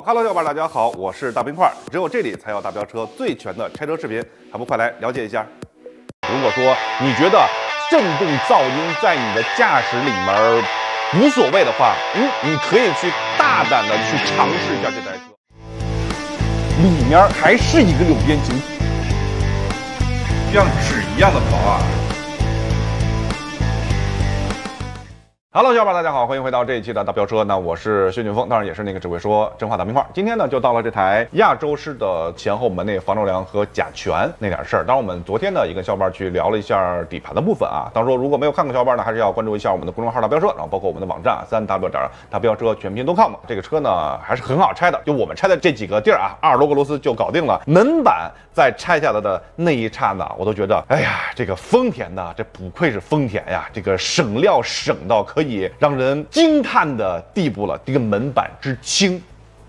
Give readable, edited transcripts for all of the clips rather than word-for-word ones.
Hello， 小伙伴，大家好，我是大冰块。只有这里才有大飙车最全的拆车视频，还不快来了解一下？如果说你觉得震动噪音在你的驾驶里面无所谓的话，你可以去大胆的去尝试一下这台车，里面还是一个六边形，像纸一样的薄啊。Hello， 小伙伴，大家好，欢迎回到这一期的大飙车。那我是薛俊峰，当然也是那个只会说真话大冰块。今天呢，就到了这台亚洲狮的前后门内防撞梁和甲醛那点事儿。当然，我们昨天呢也跟小伙伴去聊了一下底盘的部分啊。当然说如果没有看过小伙伴呢，还是要关注一下我们的公众号大飙车，然后包括我们的网站3w.大飙车全拼.com。这个车呢还是很好拆的，就我们拆的这几个地儿啊，20多个螺丝就搞定了。门板在拆下来的那一刹那，我都觉得，哎呀，这个丰田呢，这不愧是丰田呀，这个省料省到可以让人惊叹的地步了，这个门板之轻。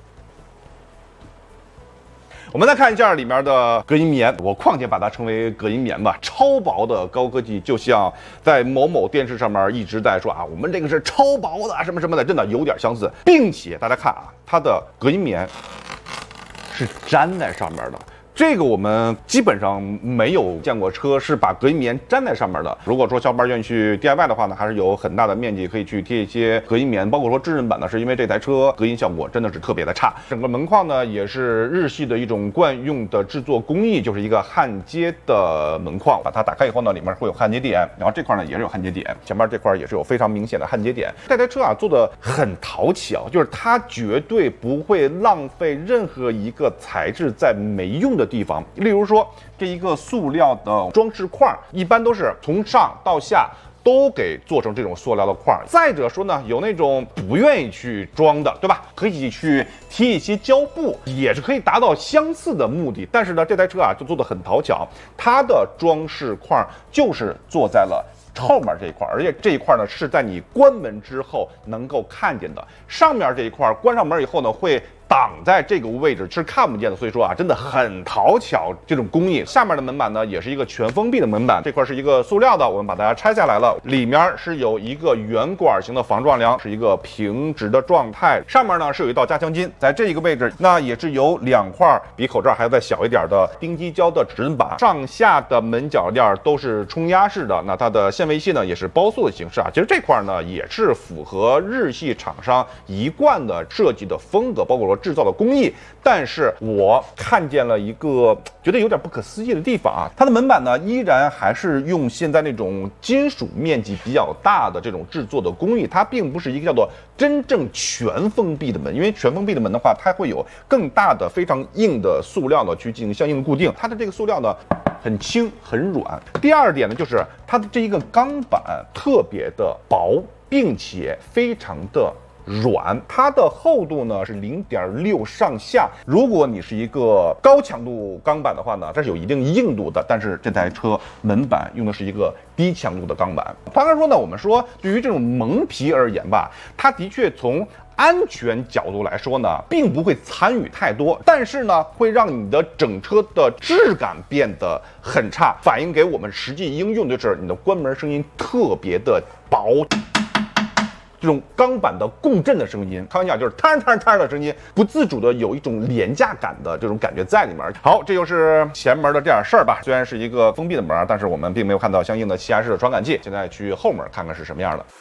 我们再看一下里面的隔音棉，我况且把它称为隔音棉吧，超薄的高科技，就像在某某电视上面一直在说啊，我们这个是超薄的什么什么的，真的有点相似，并且大家看啊，它的隔音棉是粘在上面的。这个我们基本上没有见过车是把隔音棉粘在上面的。如果说小伙伴愿意去 DIY 的话呢，还是有很大的面积可以去贴一些隔音棉，包括说智能版呢，是因为这台车隔音效果真的是特别的差。整个门框呢也是日系的一种惯用的制作工艺，就是一个焊接的门框。把它打开以后呢，里面会有焊接点，然后这块呢也是有焊接点，前面这块也是有非常明显的焊接点。这台车啊做的很讨巧，就是它绝对不会浪费任何一个材质在没用的地方，例如说这一个塑料的装饰块，一般都是从上到下都给做成这种塑料的块。再者说呢，有那种不愿意去装的，对吧？可以去贴一些胶布，也是可以达到相似的目的。但是呢，这台车啊就做得很讨巧，它的装饰块就是做在了后面这一块，而且这一块呢是在你关门之后能够看见的。上面这一块关上门以后呢，会挡在这个位置是看不见的，所以说啊，真的很讨巧这种工艺。下面的门板呢，也是一个全封闭的门板，这块是一个塑料的，我们把它拆下来了，里面是有一个圆管型的防撞梁，是一个平直的状态，上面呢是有一道加强筋，在这一个位置，那也是有2块比口罩还要再小一点的丁基胶的指针板，上下的门铰链都是冲压式的，那它的限位器呢也是包塑的形式啊。其实这块呢也是符合日系厂商一贯的设计的风格，包括说制造的工艺，但是我看见了一个觉得有点不可思议的地方啊，它的门板呢依然还是用现在那种金属面积比较大的这种制作的工艺，它并不是一个叫做真正全封闭的门，因为全封闭的门的话，它会有更大的非常硬的塑料呢去进行相应的固定，它的这个塑料呢很轻很软。第二点呢，就是它的这一个钢板特别的薄，并且非常的软，它的厚度呢是0.6上下。如果你是一个高强度钢板的话呢，这是有一定硬度的，但是这台车门板用的是一个低强度的钢板。当然说呢，我们说对于这种蒙皮而言吧，它的确从安全角度来说呢，并不会参与太多，但是呢，会让你的整车的质感变得很差，反映给我们实际应用就是你的关门声音特别的薄。这种钢板的共振的声音，开玩笑就是摊的声音，不自主的有一种廉价感的这种感觉在里面。好，这就是前门的这点事儿吧。虽然是一个封闭的门，但是我们并没有看到相应的气压式的传感器。现在去后门看看是什么样的。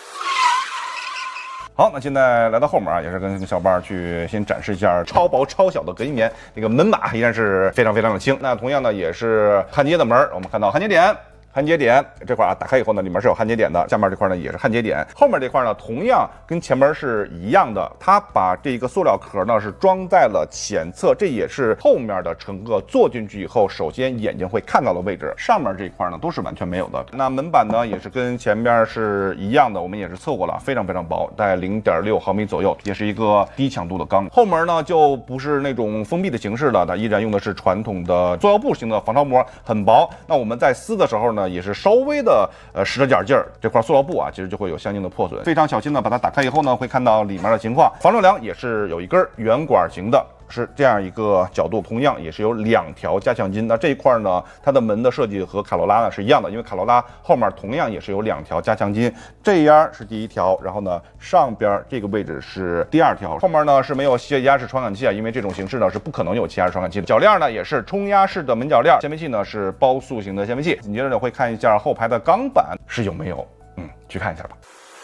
好，那现在来到后门啊，也是跟小伙伴去先展示一下超薄超小的隔音棉。这个门把依然是非常的轻。那同样呢，也是焊接的门，我们看到焊接点。焊接点这块啊，打开以后呢，里面是有焊接点的，下面这块呢也是焊接点，后面这块呢同样跟前面是一样的，它把这个塑料壳呢是装在了前侧，这也是后面的乘客坐进去以后首先眼睛会看到的位置，上面这一块呢都是完全没有的。那门板呢也是跟前面是一样的，我们也是测过了，非常薄，大概0.6毫米左右，也是一个低强度的钢。后门呢就不是那种封闭的形式了，它依然用的是传统的塑料布型的防潮膜，很薄。那我们在撕的时候呢，也是稍微的使了点劲儿，这块塑料布啊，其实就会有相应的破损。非常小心的把它打开以后呢，会看到里面的情况。防撞梁也是有一根圆管型的是这样一个角度，同样也是有2条加强筋。那这一块呢，它的门的设计和卡罗拉呢是一样的，因为卡罗拉后面同样也是有2条加强筋，这边是第1条，然后呢上边这个位置是第2条，后面呢是没有液压式传感器啊，因为这种形式呢是不可能有气压式传感器的。铰链呢也是冲压式的门铰链，纤维器呢是包塑型的纤维器。紧接着呢会看一下后排的钢板是有没有，去看一下吧。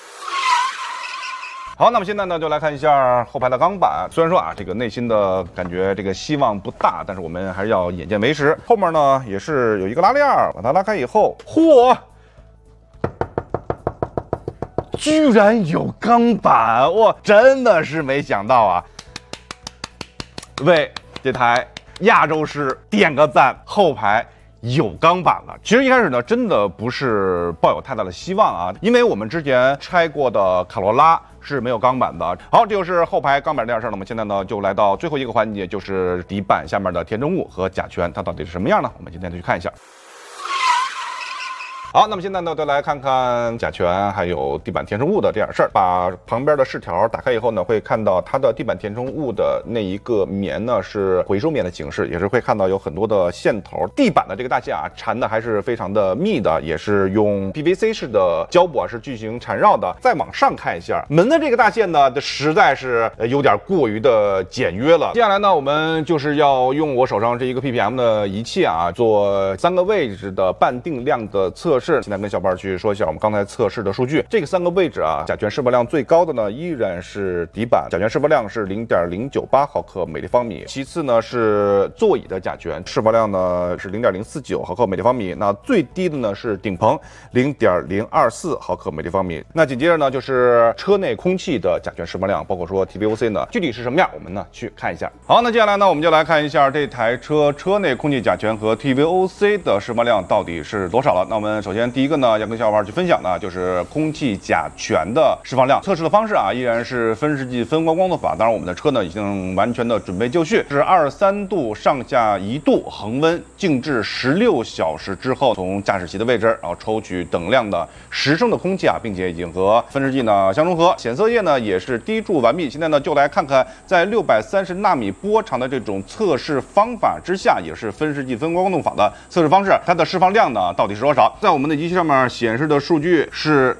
好，那么现在呢，就来看一下后排的钢板。虽然说啊，这个内心的感觉这个希望不大，但是我们还是要眼见为实。后面呢也是有一个拉链，把它拉开以后，嚯，居然有钢板！我真的是没想到啊！为这台亚洲狮点个赞，后排有钢板了。其实一开始呢，真的不是抱有太大的希望啊，因为我们之前拆过的卡罗拉是没有钢板的。好，这就是后排钢板这件事儿。那么现在呢，就来到最后一个环节，就是底板下面的填充物和甲醛，它到底是什么样呢？我们今天就去看一下。好，那么现在呢，就来看看甲醛还有地板填充物的这样事儿。把旁边的饰条打开以后呢，会看到它的地板填充物的那一个棉呢是回收棉的形式，也是会看到有很多的线头。地板的这个大线啊，缠的还是非常的密的，也是用 PVC 式的胶布啊是进行缠绕的。再往上看一下门的这个大线呢，实在是有点过于的简约了。接下来呢，我们就是要用我手上这一个 ppm 的仪器啊，做3个位置的半定量的测试。现在跟小伙伴去说一下我们刚才测试的数据。这个3个位置啊，甲醛释放量最高的呢依然是底板，甲醛释放量是0.098毫克每立方米。其次呢是座椅的甲醛释放量呢是0.049毫克每立方米。那最低的呢是顶棚0.024毫克每立方米。那紧接着呢就是车内空气的甲醛释放量，包括说 TVOC 呢具体是什么样，我们呢去看一下。好，那接下来呢我们就来看一下这台车内空气甲醛和 TVOC 的释放量到底是多少了。那我们首先第一个呢，要跟小伙伴去分享的就是空气甲醛的释放量。测试的方式啊，依然是分时计分光光作法。当然，我们的车呢已经完全的准备就绪，是23度上下1度恒温静置16小时之后，从驾驶席的位置，然后抽取等量的10升的空气啊，并且已经和分时计呢相融合。显色液呢也是滴注完毕。现在呢就来看看在630纳米波长的这种测试方法之下，也是分时计分光光动法的测试方式，它的释放量呢到底是多少？在我们的仪器上面显示的数据是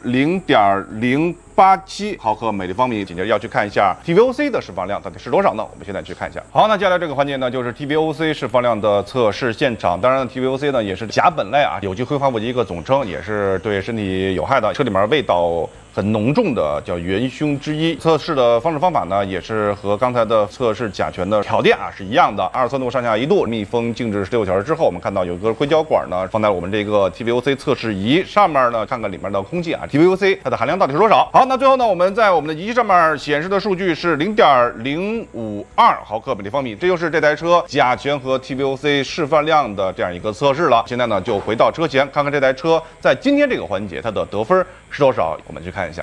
0.087毫克每立方米。紧接着要去看一下 TVOC 的释放量到底是多少呢？我们现在去看一下。好，那接下来这个环节呢，就是 TVOC 释放量的测试现场。当然 TVOC 呢也是甲苯类啊，有机挥发物的一个总称，也是对身体有害的，车里面味道很浓重的叫元凶之一。测试的方式方法呢，也是和刚才的测试甲醛的条件啊是一样的，23度上下1度，密封静置16小时之后，我们看到有一个硅胶管呢放在我们这个 TVOC 测试仪上面呢，看看里面的空气啊 TVOC 它的含量到底是多少。好，那最后呢，我们在我们的仪器上面显示的数据是0.052毫克每立方米，这就是这台车甲醛和 TVOC 释放量的这样一个测试了。现在呢，就回到车前，看看这台车在今天这个环节它的得分是多少，我们去看一下。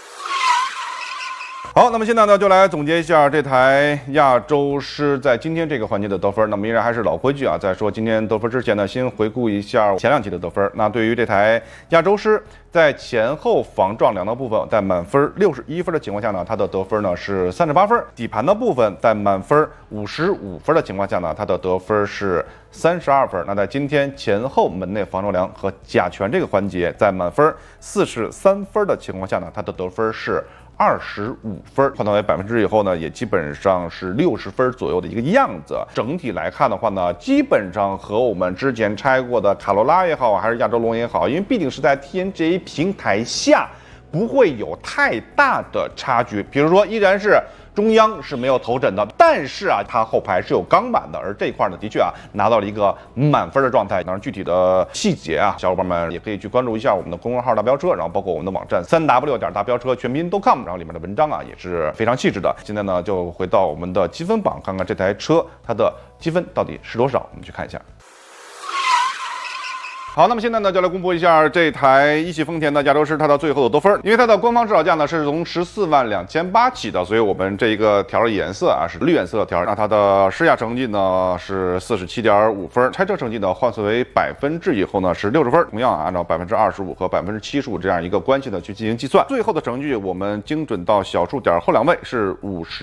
好，那么现在呢，就来总结一下这台亚洲狮在今天这个环节的得分。那么依然还是老规矩啊，在说今天得分之前呢，先回顾一下前2期的得分。那对于这台亚洲狮在前后防撞两道部分，在满分61分的情况下呢，它的得分呢是38分；底盘的部分在满分55分的情况下呢，它的得分是32分。那在今天前后门内防撞梁和甲醛这个环节，在满分43分的情况下呢，它的得分是25分，换算为100%以后呢，也基本上是60分左右的一个样子。整体来看的话呢，基本上和我们之前拆过的卡罗拉也好，还是亚洲龙也好，因为毕竟是在 TNGA 平台下，不会有太大的差距。比如说，依然是中央是没有头枕的，但是啊，它后排是有钢板的，而这一块呢，的确啊，拿到了一个满分的状态。当然，具体的细节啊，小伙伴们也可以去关注一下我们的公众号大飙车，然后包括我们的网站3w 大飙车全拼.com， 然后里面的文章啊也是非常细致的。现在呢，就回到我们的积分榜，看看这台车它的积分到底是多少，我们去看一下。 好，那么现在呢，就来公布一下这台一汽丰田的亚洲狮它的最后的得分，因为它的官方指导价呢是从142800起的，所以我们这一个条的颜色啊是绿颜色条，那它的试驾成绩呢是47.5分，拆车成绩呢换算为百分制以后呢是60分，同样按照25%和75%这样一个关系呢去进行计算，最后的成绩我们精准到小数点后2位是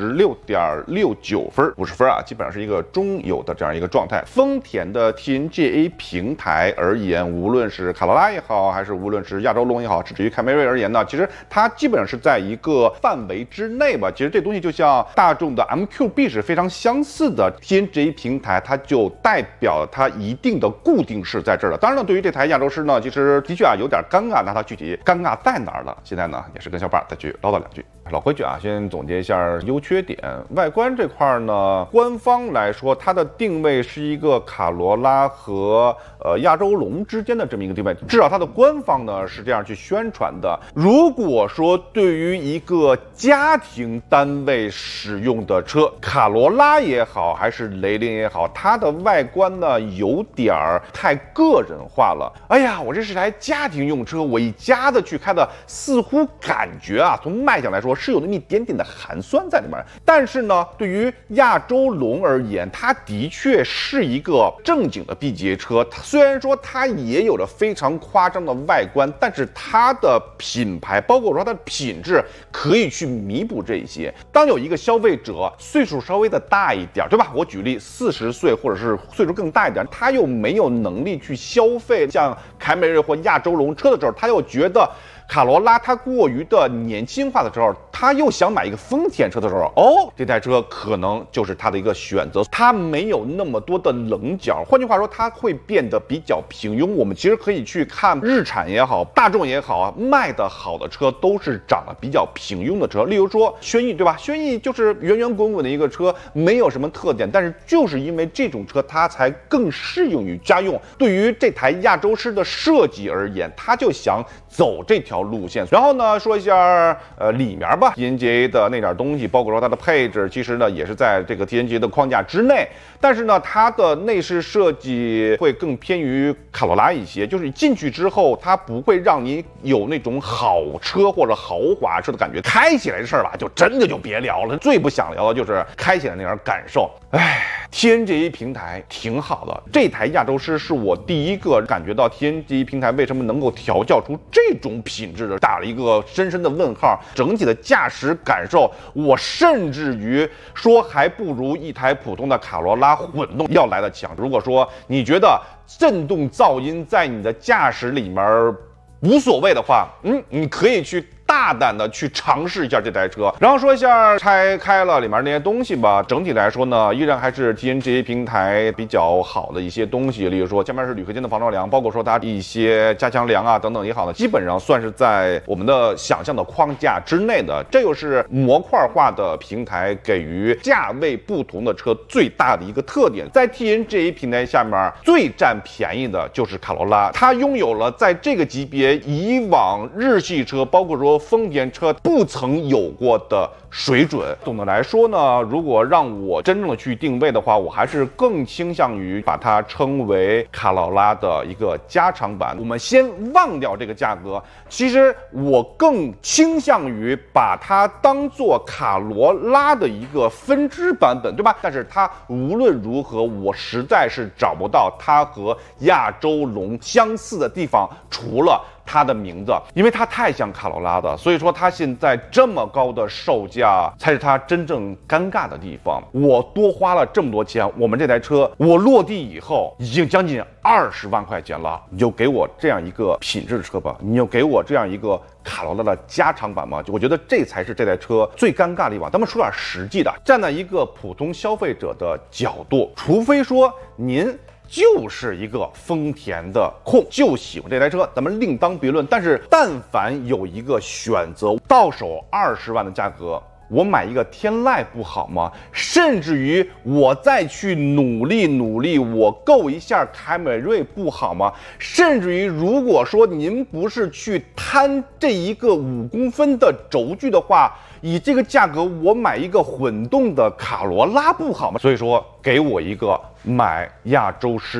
56.69分，50分啊，基本上是一个中游的这样一个状态。丰田的 TNGA 平台而言，无论是卡罗拉也好，还是无论是亚洲龙也好，至于凯美瑞而言呢，其实它基本上是在一个范围之内吧。其实这东西就像大众的 MQB 是非常相似的 ，TNGA 平台它就代表它一定的固定式在这儿了。当然了，对于这台亚洲狮呢，其实的确啊有点尴尬，那它具体尴尬在哪儿了？现在呢也是跟小伙伴再去唠叨两句。老规矩啊，先总结一下优缺点。外观这块呢，官方来说它的定位是一个卡罗拉和亚洲龙之间的这么一个定位，至少它的官方呢是这样去宣传的。如果说对于一个家庭单位使用的车，卡罗拉也好，还是雷凌也好，它的外观呢有点儿太个人化了。哎呀，我这是台家庭用车，我一家子去开的，似乎感觉啊，从卖相来说是有那么一点点的寒酸在里面。但是呢，对于亚洲龙而言，它的确是一个正经的 B 级车。虽然说它也有着非常夸张的外观，但是它的品牌，包括说它的品质，可以去弥补这些。当有一个消费者岁数稍微的大一点，对吧？我举例40岁或者是岁数更大一点，他又没有能力去消费像凯美瑞或亚洲龙车的时候，他又觉得卡罗拉它过于的年轻化的时候，他又想买一个丰田车的时候，哦，这台车可能就是他的一个选择。它没有那么多的棱角，换句话说，它会变得比较平庸。我们其实可以去看日产也好，大众也好，卖的好的车都是长得比较平庸的车。例如说轩逸，对吧？轩逸就是圆圆滚滚的一个车，没有什么特点，但是就是因为这种车，它才更适用于家用。对于这台亚洲狮的设计而言，它就想走这条路线。然后呢，说一下里面吧 ，TNGA 的那点东西，包括说它的配置，其实呢也是在这个 TNGA 的框架之内。但是呢，它的内饰设计会更偏于卡罗拉一些，就是你进去之后，它不会让你有那种好车或者豪华车的感觉。开起来的事儿吧，就真的就别聊了。最不想聊的就是开起来那点感受。哎，TNGA 平台挺好的，这台亚洲狮是我第一个感觉到 TNGA 平台为什么能够调教出这种品质的，打了一个深深的问号。整体的驾驶感受，我甚至于说还不如一台普通的卡罗拉混动要来的强。如果说你觉得震动噪音在你的驾驶里面无所谓的话，你可以去大胆的去尝试一下这台车。然后说一下拆开了里面那些东西吧。整体来说呢，依然还是 TNGA 平台比较好的一些东西，例如说前面是铝合金的防撞梁，包括说它一些加强梁啊等等也好呢，基本上算是在我们的想象的框架之内的。这又是模块化的平台给予价位不同的车最大的一个特点。在 TNGA 平台下面最占便宜的就是卡罗拉，它拥有了在这个级别以往日系车，包括说丰田车不曾有过的水准。总的来说呢，如果让我真正的去定位的话，我还是更倾向于把它称为卡罗拉的一个加长版。我们先忘掉这个价格，其实我更倾向于把它当做卡罗拉的一个分支版本，对吧？但是它无论如何，我实在是找不到它和亚洲龙相似的地方，除了它的名字，因为它太像卡罗拉的，所以说它现在这么高的售价才是它真正尴尬的地方。我多花了这么多钱，我们这台车我落地以后已经将近20万块钱了，你就给我这样一个品质的车吧，你就给我这样一个卡罗拉的加长版吗？我觉得这才是这台车最尴尬的地方。咱们说点实际的，站在一个普通消费者的角度，除非说您就是一个丰田的控，就喜欢这台车，咱们另当别论。但是但凡有一个选择，到手20万的价格，我买一个天籁不好吗？甚至于我再去努力，我够一下凯美瑞不好吗？甚至于如果说您不是去贪这一个5公分的轴距的话，以这个价格我买一个混动的卡罗拉不好吗？所以说给我一个买亚洲狮的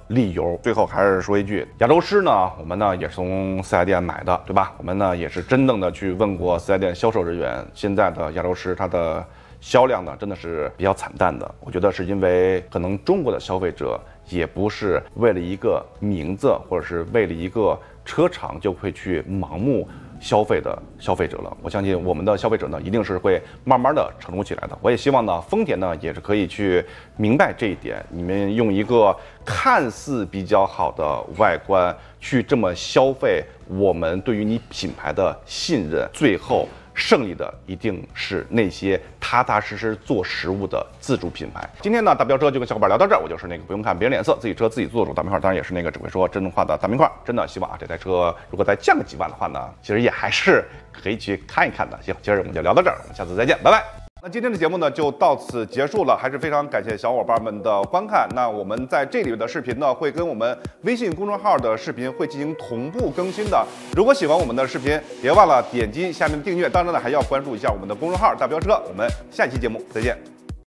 理由。最后还是说一句，亚洲狮呢，我们呢也是从4S店买的，对吧？我们呢也是真正的去问过4S店销售人员，现在的亚洲狮它的销量呢真的是比较惨淡的。我觉得是因为可能中国的消费者也不是为了一个名字或者是为了一个车厂就会去盲目消费的消费者了。我相信我们的消费者呢一定是会慢慢的成熟起来的。我也希望呢丰田呢也是可以去明白这一点，你们用一个看似比较好的外观去这么消费我们对于你品牌的信任，最后胜利的一定是那些踏踏实实做实物的自主品牌。今天呢，大飙车就跟小伙伴聊到这儿，我就是那个不用看别人脸色，自己车自己做主大明块，当然也是那个只会说真话的大明块。真的希望啊，这台车如果再降个几万的话呢，其实也还是可以去看一看的。行，今儿我们就聊到这儿，我们下次再见，拜拜。那今天的节目呢就到此结束了，还是非常感谢小伙伴们的观看。那我们在这里面的视频呢，会跟我们微信公众号的视频会进行同步更新的。如果喜欢我们的视频，别忘了点击下面的订阅，当然呢还要关注一下我们的公众号大飙车。我们下期节目再见。